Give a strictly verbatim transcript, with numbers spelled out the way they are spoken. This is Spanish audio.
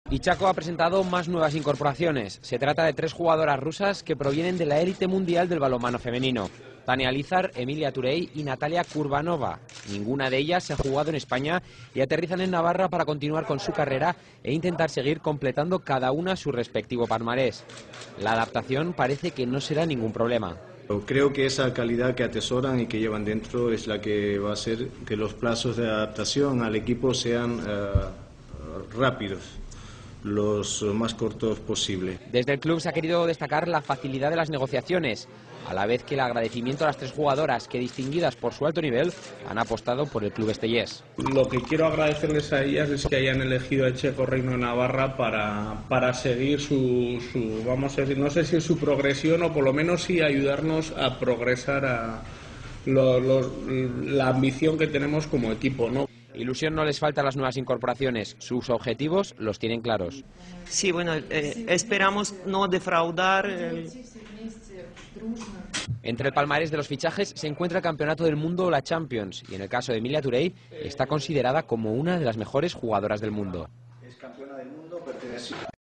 Y Chaco ha presentado más nuevas incorporaciones. Se trata de tres jugadoras rusas que provienen de la élite mundial del balonmano femenino. Tania Lizar, Emilia Turey y Natalia Kurbanova. Ninguna de ellas se ha jugado en España y aterrizan en Navarra para continuar con su carrera e intentar seguir completando cada una su respectivo palmarés. La adaptación parece que no será ningún problema. Creo que esa calidad que atesoran y que llevan dentro es la que va a hacer que los plazos de adaptación al equipo sean uh, rápidos, los más cortos posible. Desde el club se ha querido destacar la facilidad de las negociaciones, a la vez que el agradecimiento a las tres jugadoras que, distinguidas por su alto nivel, han apostado por el club estellés. Lo que quiero agradecerles a ellas es que hayan elegido a Checo Reino de Navarra para, para seguir su, su, vamos a decir, no sé si es su progresión o por lo menos sí ayudarnos a progresar a lo, lo, la ambición que tenemos como equipo, ¿no? Ilusión no les falta a las nuevas incorporaciones, sus objetivos los tienen claros. Sí, bueno, eh, esperamos no defraudar. Eh... Entre el palmarés de los fichajes se encuentra el Campeonato del Mundo o la Champions, y en el caso de Emilia Turey está considerada como una de las mejores jugadoras del mundo. Es campeona del mundo, pertenece